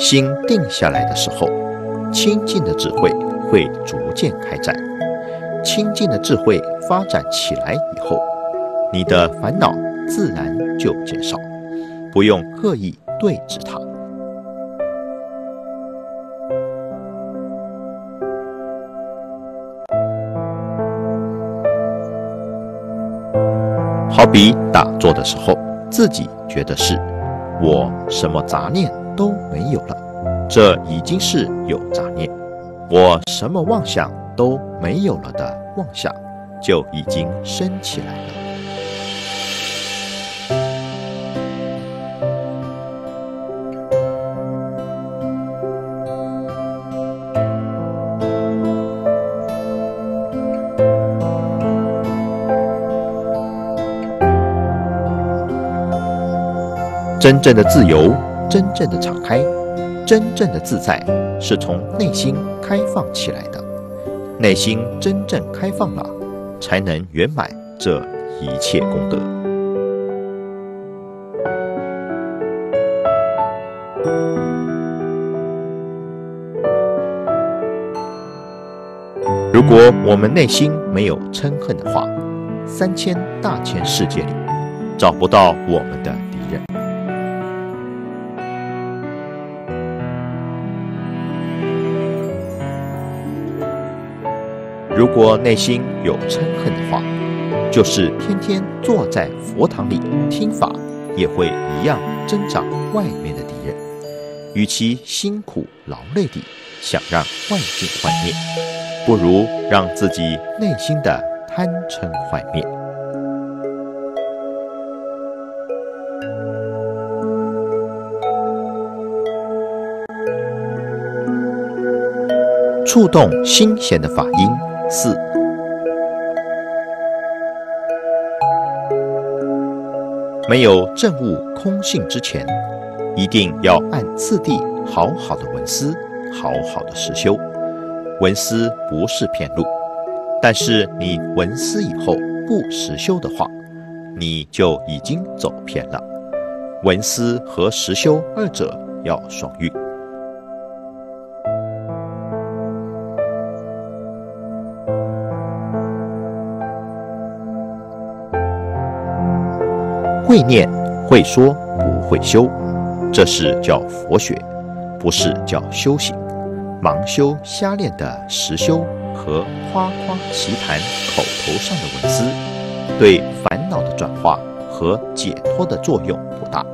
心定下来的时候，清净的智慧会逐渐开展。清净的智慧发展起来以后，你的烦恼自然就减少，不用刻意对治它。好比打坐的时候，自己觉得是我什么杂念都没有了，这已经是有杂念；我什么妄想都没有了的妄想，就已经升起来了。真正的自由，真正的敞开，真正的自在，是从内心开放起来的。内心真正开放了，才能圆满这一切功德。如果我们内心没有嗔恨的话，3000大千世界里找不到我们的敌人。如果内心有嗔恨的话，就是天天坐在佛堂里听法，也会一样增长外面的敌人。与其辛苦劳累地想让外境幻灭，不如让自己内心的贪嗔幻灭。触动心弦的法音4，没有证悟空性之前，一定要按次第好好的闻思，好好的实修。闻思不是偏路，但是你闻思以后不实修的话，你就已经走偏了。闻思和实修二者要双运。会念会说不会修，这是叫佛学，不是叫修行。盲修瞎练的实修和夸夸其谈口头上的文思，对烦恼的转化和解脱的作用不大。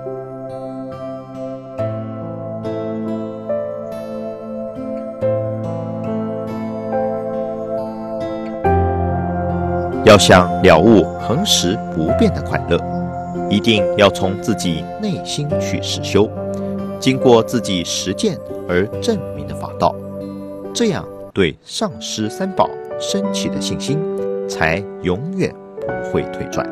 要想了悟恒时不变的快乐，一定要从自己内心去实修，经过自己实践而证明的法道，这样对上师三宝升起的信心才永远不会退转。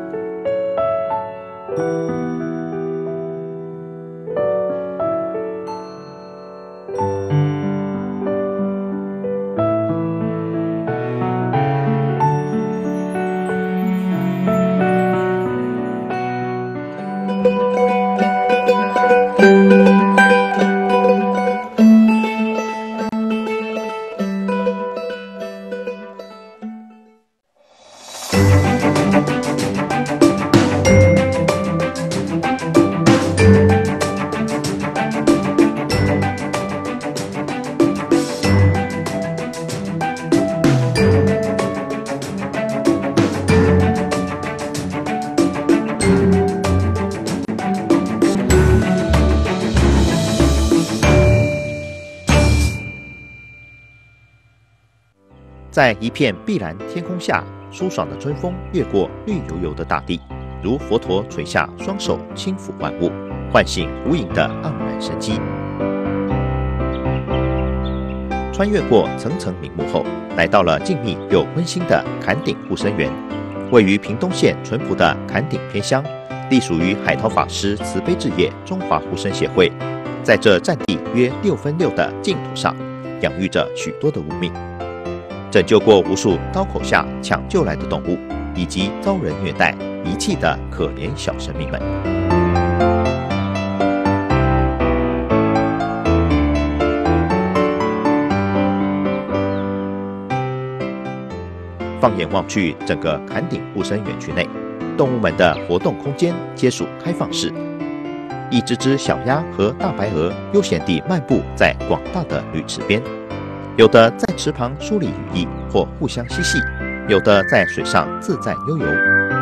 在一片碧蓝天空下，舒爽的春风越过绿油油的大地，如佛陀垂下双手轻抚万物，唤醒无垠的盎然生机。穿越过层层名木后，来到了静谧又温馨的坎顶护生园，位于屏东县淳朴的坎顶偏乡，隶属于海涛法师慈悲置业中华护生协会。在这占地约6分6的净土上，养育着许多的无命，拯救过无数刀口下抢救来的动物，以及遭人虐待遗弃的可怜小生命们。 放眼望去，整个坎顶护生园区内，动物们的活动空间皆属开放式。一只只小鸭和大白鹅悠闲地漫步在广大的绿池边，有的在池旁梳理羽翼或互相嬉戏，有的在水上自在悠游。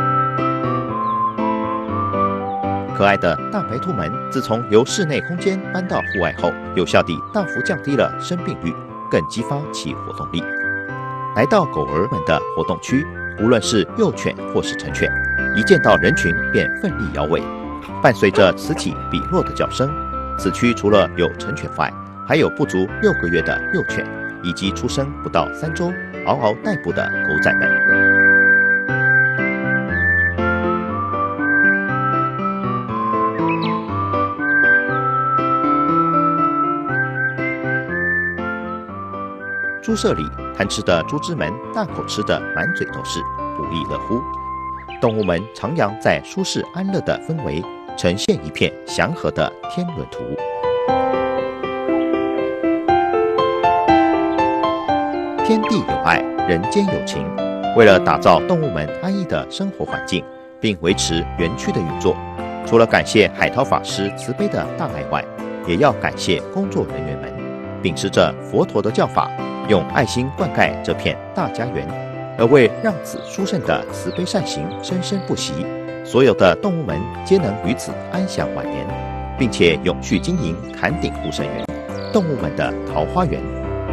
可爱的大白兔们自从由室内空间搬到户外后，有效地大幅降低了生病率，更激发其活动力。来到狗儿们的活动区，无论是幼犬或是成犬，一见到人群便奋力摇尾，伴随着此起彼落的叫声。此区除了有成犬外，还有不足6个月的幼犬，以及出生不到3周、嗷嗷待哺的狗仔们。猪舍里贪吃的猪只们大口吃得满嘴都是，不亦乐乎。动物们徜徉在舒适安乐的氛围，呈现一片祥和的天伦图。天地有爱，人间有情。为了打造动物们安逸的生活环境，并维持园区的运作，除了感谢海涛法师慈悲的大爱外，也要感谢工作人员们，秉持着佛陀的教法，用爱心灌溉这片大家园，而为让子殊胜的慈悲善行生生不息，所有的动物们皆能于此安享晚年，并且永续经营坎顶护生园，动物们的桃花源。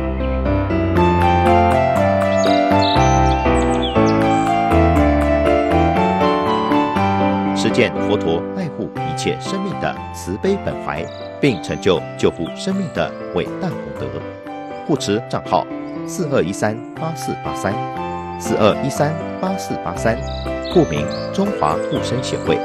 实践佛陀爱护一切生命的慈悲本怀，并成就救护生命的伟大功德。护持账号42138483，42138483，户名中华护生协会。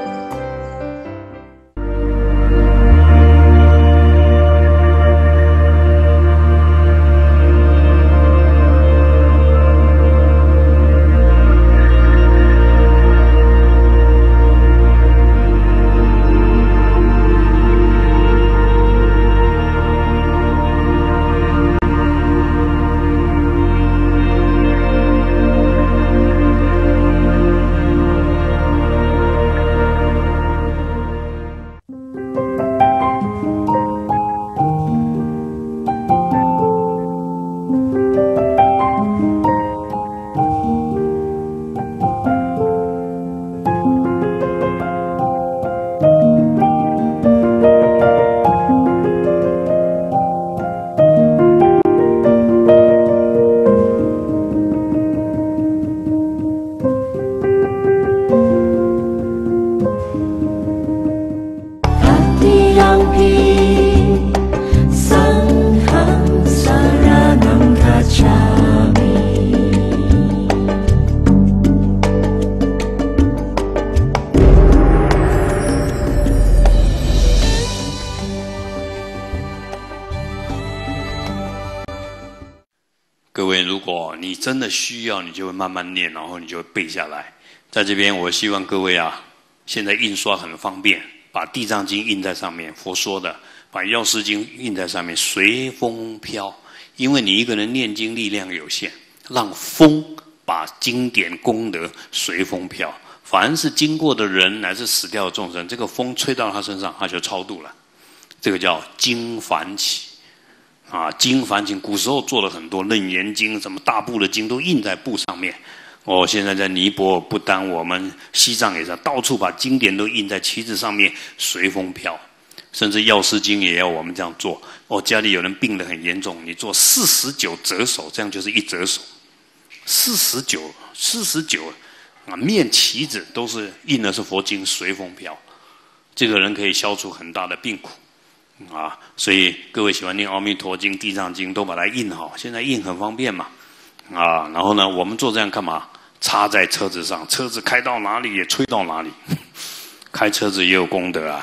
各位，如果你真的需要，你就会慢慢念，然后你就会背下来。在这边，我希望各位啊，现在印刷很方便，把《地藏经》印在上面，佛说的；把《药师经》印在上面，随风飘。因为你一个人念经力量有限，让风把经典功德随风飘。凡是经过的人乃至死掉的众生，这个风吹到他身上，他就超度了。这个叫经繁起。经繁经，古时候做了很多《楞严经》，什么大部的经都印在布上面。现在在尼泊尔，不单我们西藏也是，到处把经典都印在旗子上面，随风飘。甚至《药师经》也要我们这样做。家里有人病得很严重，你做49折手，这样就是1折手。49面旗子都是印的是佛经，随风飘。这个人可以消除很大的病苦。所以各位喜欢念《阿弥陀经》《地藏经》，都把它印好。现在印很方便嘛，然后呢，我们做这样干嘛？插在车子上，车子开到哪里也吹到哪里。开车子也有功德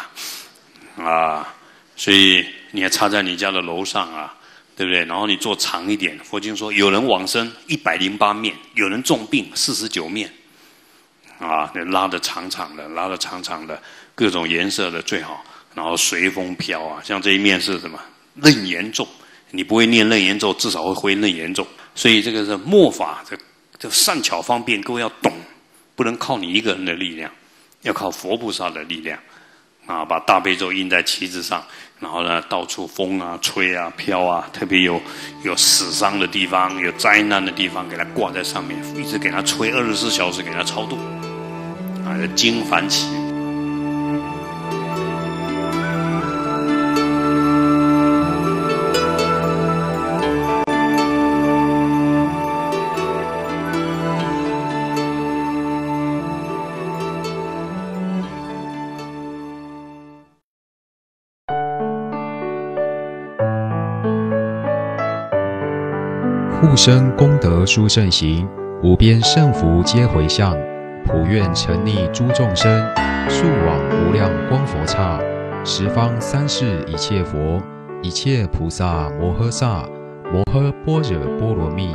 所以你还插在你家的楼上对不对？然后你做长一点。佛经说，有人往生108面，有人重病49面，拉得长长的，各种颜色的最好。然后随风飘像这一面是什么？楞严咒，你不会念楞严咒，至少会念楞严咒。所以这个是末法的这善巧方便，各位要懂，不能靠你一个人的力量，要靠佛菩萨的力量啊！把大悲咒印在旗子上，然后呢，到处风啊、吹啊、飘啊，特别有死伤的地方、有灾难的地方，给它挂在上面，一直给它吹24小时，给它超度啊！经幡起。 护生功德殊胜行，无边胜福皆回向。普愿沉溺诸众生，速往无量光佛刹。十方三世一切佛，一切菩萨摩诃萨，摩诃般若波罗蜜。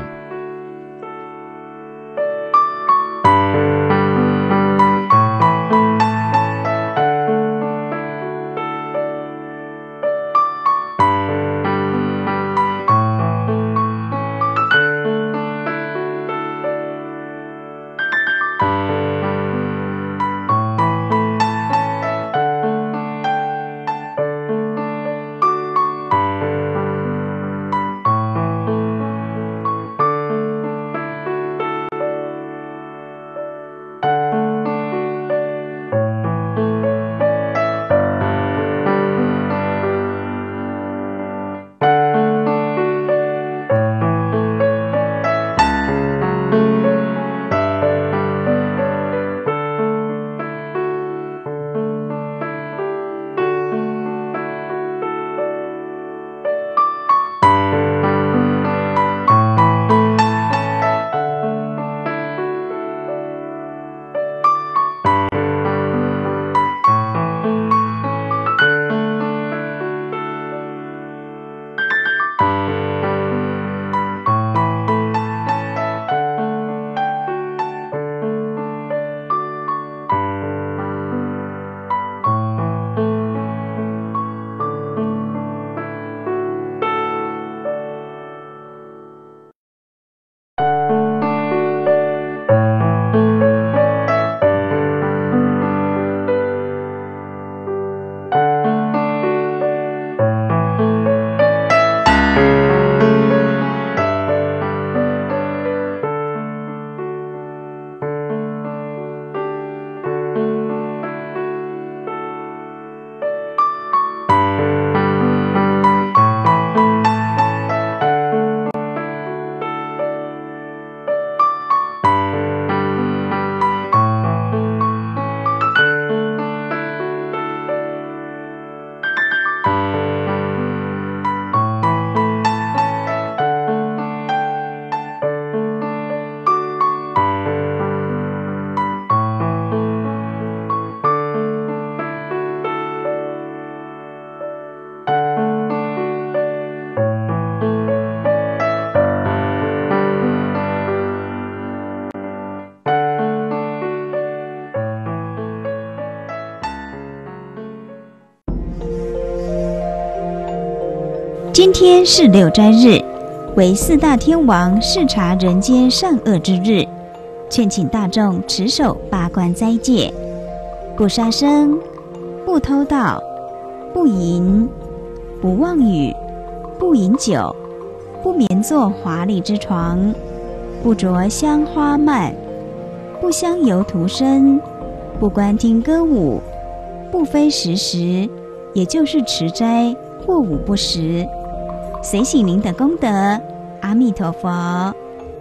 今天是六斋日，为四大天王视察人间善恶之日，劝请大众持守八关斋戒：不杀生，不偷盗，不淫，不妄语，不饮酒，不眠坐华丽之床，不着香花蔓，不香油涂身，不观听歌舞，不非时食，也就是持斋或午不食。随喜您的功德，阿弥陀佛。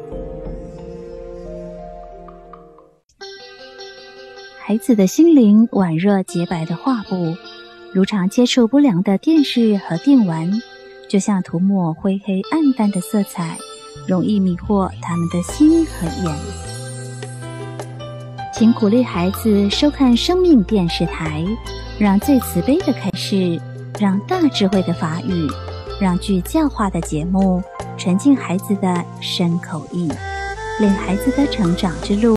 孩子的心灵宛若洁白的画布，如常接触不良的电视和电玩，就像涂抹灰黑暗淡的色彩，容易迷惑他们的心和眼。请鼓励孩子收看生命电视台，让最慈悲的开示，让大智慧的法语，让具教化的节目沉浸孩子的身口意，令孩子的成长之路